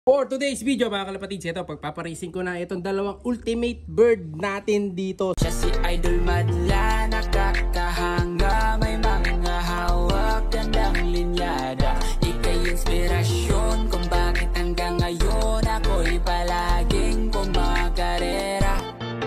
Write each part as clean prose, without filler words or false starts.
For today's video mga kalapatids, ito pagpaparising ko na itong dalawang ultimate bird natin dito. Siya si Idol Madla, nakakahanga, may mga hawak, gandang linyada. Ika'y inspirasyon kung bakit hanggang ngayon ako'y palaging kumakarera.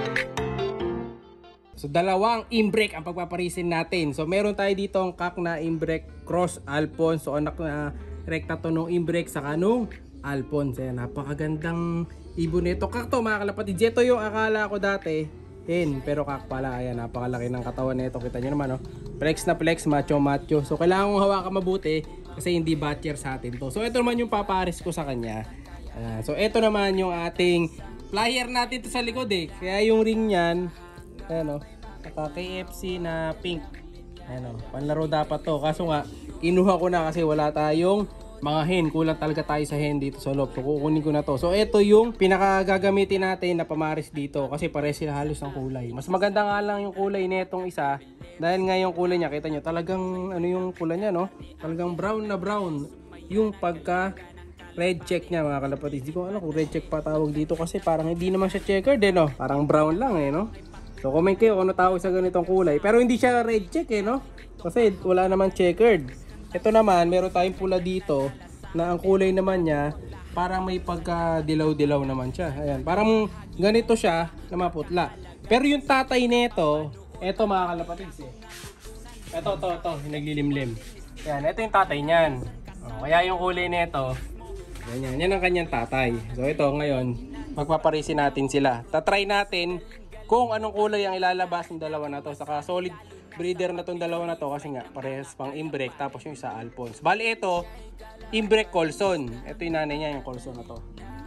So dalawang imbrek ang pagpaparisin natin. So meron tayo dito ang kak na imbrek cross Alphonse. So anak na rekta to nung imbrek sa kanong Alphonse. Ayan, napakagandang ibon nito. Kak to mga kalapatids. Ito yung akala ko dati hen, pero kak pala. Ayan, napakalaki ng katawan nito. Kita nyo naman, oh. Flex na flex, macho macho. So kailangan kong hawakan mabuti kasi hindi batcher sa atin to. So ito naman yung paparis ko sa kanya. So ito naman yung ating flyer natin to sa likod eh. Kaya yung ring nyan, ayan, oh, naka KFC na pink. Ayan, oh, panlaro dapat to. Kaso nga, kinuha ko na kasi wala tayong mga hen. Kulang talaga tayo sa hen dito sa loob. So kukunin ko na to. So ito yung pinakagagamitin natin na pamaris dito. Kasi pare sila halos ng kulay. Mas maganda nga lang yung kulay nitong isa. Dahil nga yung kulay niya, kita nyo, talagang ano yung kulay niya, no? Talagang brown na brown. Yung pagka red check niya mga kalapatids. Hindi ko alam kung red check pa tawag dito. Kasi parang hindi naman siya checkered eh, no? Parang brown lang eh, no? So comment kayo kung ano tawag sa ganitong kulay. Pero hindi siya red check eh, no? Kasi wala naman checkered. Ito naman, meron tayong pula dito na ang kulay naman niya parang may pagka dilaw-dilaw naman siya. Ayan, parang ganito siya na maputla. Pero yung tatay nito, ito mga kalapatids eh. Ito, naglilimlim. Ayan, ito yung tatay niyan. Kaya yung kulay nito, ganyan, yan ang kanyang tatay. So ito ngayon, magpaparisin natin sila. Tatry natin kung anong kulay ang ilalabas ng dalawa na to. Saka solid breeder na tong dalawa na to kasi nga parehas pang imbrek, tapos yung isa Alphonse. Bali ito, imbrek Colson. Ito yung nanay niya, yung Colson na to.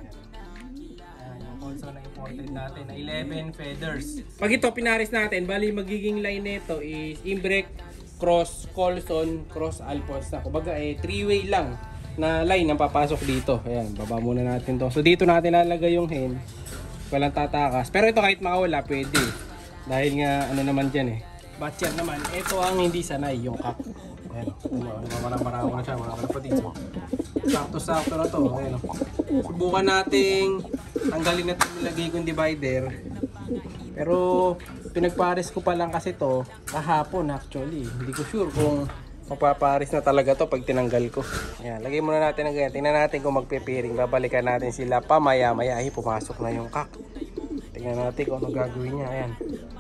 Ayan, yung Colson na imported natin na 11 feathers. Pag ito pinaris natin, bali magiging line nito is imbrek cross Colson cross Alphonse na. Kumbaga eh 3-way lang na line ang papasok dito. Ayan, baba muna natin to. So dito natin lalagay yung hen. Walang tatakas. Pero ito kahit makawala pwede. Dahil nga ano naman dyan eh, batcher naman. Ito ang hindi sanay, yung kak. Ayan, marang-marang na siya mga kalapatids. Sakto-sakto na to. Ayan, subukan nating tanggalin natin nilagay kong divider. Pero pinagpares ko pa lang kasi to kahapon actually. Hindi ko sure kung mapaparis na talaga to pag tinanggal ko. Ayan, lagay muna natin ng ganyan. Tingnan natin kung magpe-pairing. Babalikan natin sila pa maya-maya. Ay, pumasok na yung kak. Tingnan natin kung ano gagawin niya. Ayan.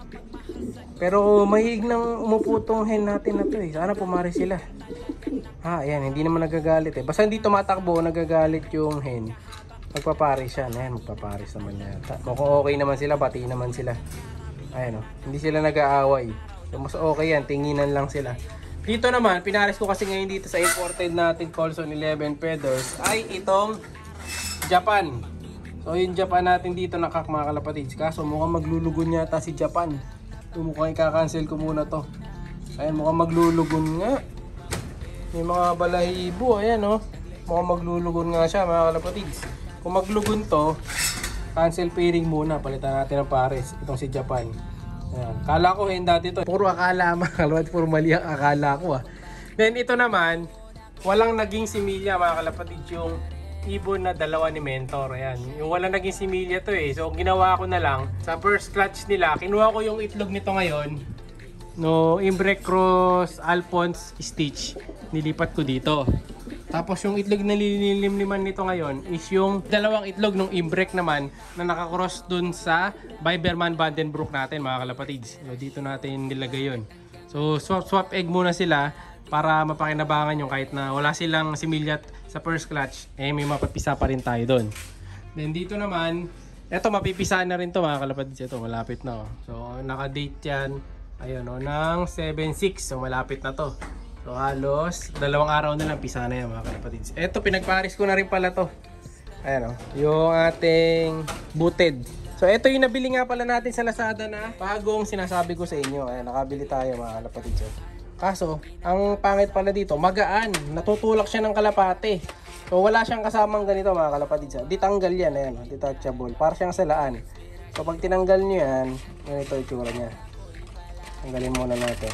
Pero mahig nang umupo tong hen natin na to eh. Sana pumaris sila. Ayan, hindi naman nagagalit eh. Basta hindi tumatakbo, nagagalit yung hen. Magpaparis siya. Ayan, magpaparis naman yata. Mukhang okay naman sila, pati naman sila. Ayan, oh. Hindi sila nag-aaway. So mas okay yan, tinginan lang sila. Dito naman, pinaris ko kasi ngayon dito sa imported natin Colson 11 feathers ay itong Japan. So yung Japan natin dito nakak mga kalapatids. Kaso mukhang maglulugon yata si Japan. So, mukhang i-cancel ko muna to. Ayan, mukhang maglulugon nga. May mga balahibo, ayan oh. Mukhang maglulugon nga siya mga kalapatids. Kung maglugon to, cancel pairing muna. Palitan natin ng pares. Itong si Japan. Ayan. Kala ko dati to. Puro akala mga kalapatids. Puro mali ang akala ko ah. Then ito naman, walang naging similya mga kalapatids yung ibon na dalawa ni Mentor. Ayan. Yung wala naging similya to eh. So ginawa ko na lang sa first clutch nila. Kinuha ko yung itlog nito ngayon. No, imbrek cross Alphonse stitch. Nilipat ko dito. Tapos yung itlog na nililimliman nito ngayon is yung dalawang itlog ng imbrek naman na nakakross dun sa Biberman Vandenbroek natin mga kalapatids. So dito natin nilagay yun. So swap egg muna sila para mapakinabangan yung kahit na wala silang similyat sa first clutch, eh may mapapisa pa rin tayo doon. Then dito naman, eto mapipisa na rin to mga kalapatids. Ito malapit na oh. So naka-date yan, ayun oh, ng 7/6. So malapit na to. So halos dalawang araw na lang pisa na yan mga kalapatids. Eto pinagparis ko na rin pala to. Ayan oh, yung ating booted. So ito yung nabili nga pala natin sa Lazada na bagong sinasabi ko sa inyo. Ayan, nakabili tayo mga kalapatids. Kaso, ang pangit pala dito, magaan. Natutulak siya ng kalapate. So, wala siyang kasamang ganito mga kalapatids. Ditanggal yan, ayan, detachable. Para siyang salaan. So, pag tinanggal nyo yan, ganito yung tsura niya. Tanggalin muna natin.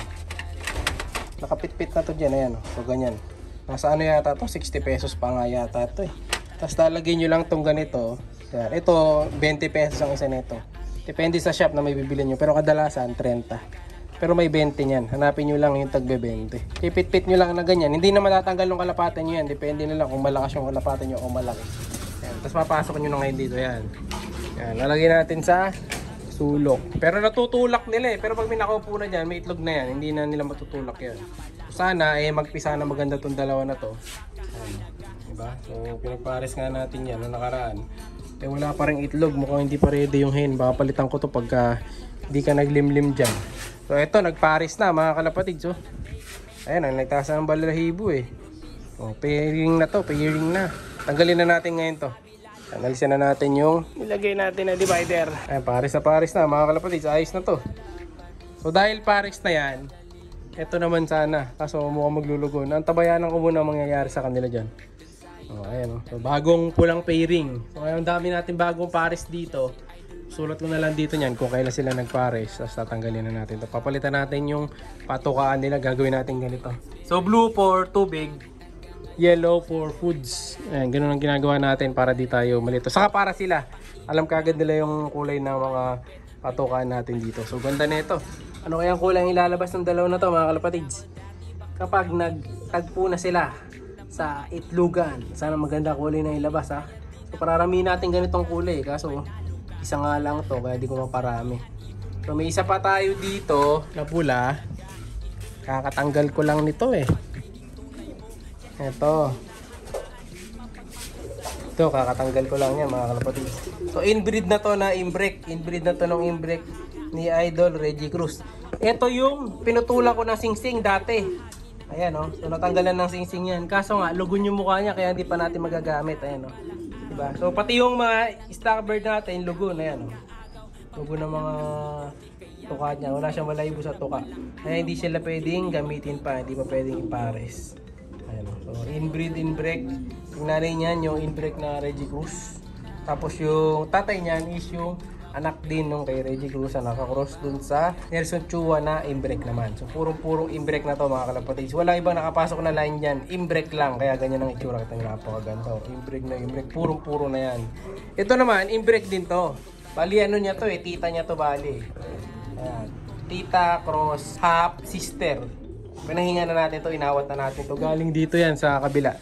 Nakapit-pit na to dyan, ayan. So, ganyan. Nasa ano yata to? 60 pesos pa nga yata to eh. Tapos lalagay nyo lang tong ganito. Yan. Ito, 20 pesos ang isa nito. Depende sa shop na may bibili nyo. Pero kadalasan, 30. Pero may 20 yan. Hanapin nyo lang yung tagbe 20. Ipit-pit nyo lang na ganyan. Hindi na matatanggal yung kalapatan nyo yan. Depende na lang kung malakas yung kalapatan nyo o malaki. Yan. Tapos papasok nyo na ngayon dito. Yan. Yan. Lalagay natin sa sulok. Pero natutulak nila eh. Pero pag may nakaupo na dyan, may itlog na yan. Hindi na nila matutulak yan. Sana magpisa na maganda tong dalawa na to. Yan. Diba? So pinagpares nga natin yan noong nakaraan. Wala pa rin itlog, mukhang hindi pa ready yung hen. Baka palitan ko to pagka hindi ka naglimlim dyan. So ito, nagpares na mga kalapatids. So, ayan, nagtaas na ng balahibo eh. O, pairing na to, pairing na. Tanggalin na natin ngayon to. Analisin na natin yung nilagay natin na divider. Ayan, pares na mga kalapatids. Ayos na to. So dahil pares na yan, ito naman sana. Kaso mukhang maglulugo. Antabayanan ko muna ang mangyayari sa kanila dyan. Oh, ayan, oh. So, bagong pulang pairing. So ngayon dami natin bagong pares dito. Sulat ko na lang dito niyan kung kailan sila nagpares. Tapos tatanggalin na natin. So, papalitan natin yung patukaan nila. Gagawin natin ganito. So blue for tubig, yellow for foods. Ayan, ganun ang ginagawa natin para di tayo malito. Saka para sila, alam kagad nila yung kulay ng mga patukaan natin dito. So ganda na ito. Ano kaya ang kulay ang ilalabas ng dalawa na to mga kalapatids? Kapag nagtagpo na sila sa itlogan, sana maganda kulay na ilabas ha. So pararamihin natin ganitong kulay, kaso isa nga lang to kaya di ko maparami. So may isa pa tayo dito na pula. Kakatanggal ko lang nito eh. Ito kakatanggal ko lang yan mga kalapatids. So inbreed na to na imbrek. Inbreed na to ng imbrek ni Idol Reggie Cruz. Ito yung pinutula ko na singsing dati. Ayan o, so natanggalan ng singsing yan. Kaso nga, lugon yung mukha niya kaya hindi pa natin magagamit. Ayan o, diba? So pati yung mga stock bird natin, lugon. Ayan o, lugon ng mga tuka niya. Wala siyang malayibo sa tuka. Kaya hindi sila pwedeng gamitin pa, hindi pa pwedeng ipares. Ayan o, so inbreed, inbreak. Yung nanay niyan, yung inbreak na Reggie Cruz. Tapos yung tatay niyan is yung anak din nung kay Reggie Cruz na nakakross dun sa Nelson Chua na imbrek naman. So purong imbrek na to mga kalapatids. Wala ibang nakapasok na line dyan. Imbrek lang. Kaya ganyan ang itsura. Ito napakaganda. Imbrek na imbrek. Purong na yan. Ito naman, imbrek din to. Bali ano niya to eh. Tita niya to bali. Ayan. Tita, cross, half, sister. Pinahinga na natin to. Inawat na natin to. Galing dito yan sa kabila.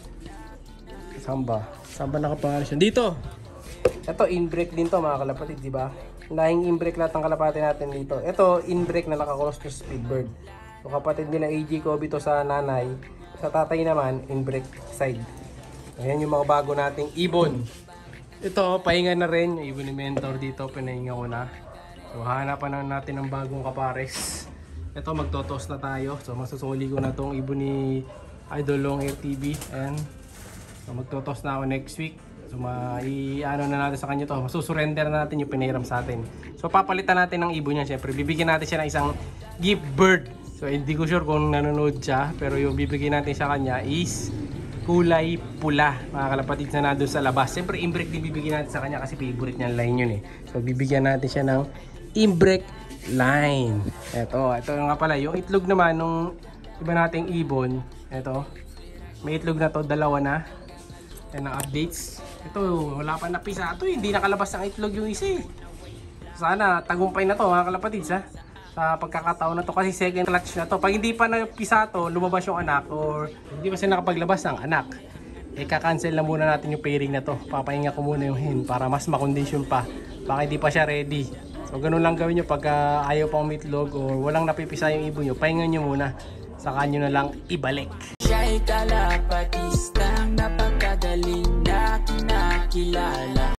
Samba nakapangalan siya. Dito. Ito, in-break din to mga kalapatid, di ba? Lahing in-break lahat ng kalapati natin dito. Ito, in-break na nakakross to Speedbird. So, kapatid nila AG Kobe to sa nanay. Sa tatay naman, in-break side. Ayan yung mga bago nating ibon. Ito, pahinga na rin. Yung ibon ni Mentor dito, pinahinga ko na. So, hanapan na natin ng bagong kapares. Ito, magtotos na tayo. So, masusuli ko na tong ibon ni Idol Long Air TV. Ayan. So, magtotos na ako next week. So ano na natin sa kanya to, masusurrender na natin yung pinahiram sa atin. So papalitan natin ng ibon niya. Siyempre bibigyan natin siya ng isang gift bird. So hindi ko sure kung nanonood siya, pero yung bibigyan natin sa kanya is kulay pula mga kalapatids na nandun sa labas. Siyempre imbrek din bibigyan natin sa kanya kasi favorite niya line yun eh. So bibigyan natin siya ng imbrek line. Ito nga pala yung itlog naman nung iba nating ibon. Ito may itlog na to, dalawa na. Yan ang updates. Ito, wala pa napisa. Ito, hindi nakalabas ang itlog yung isa eh. Sana, tagumpay na to mga kalapatids ha. Sa pagkakataon na to kasi second clutch na to. Pag hindi pa napisa to, lumabas yung anak or hindi pa siya nakapaglabas ng anak, kaka-cancel na muna natin yung pairing na to. Papahinga ko muna yung hen para mas makondisyon pa. Baka hindi pa siya ready. So, ganun lang gawin nyo pag ayaw pang umitlog or walang napipisa yung ibon nyo. Pahingan nyo muna. Saka nyo na lang ibalik. Siya'y kalapati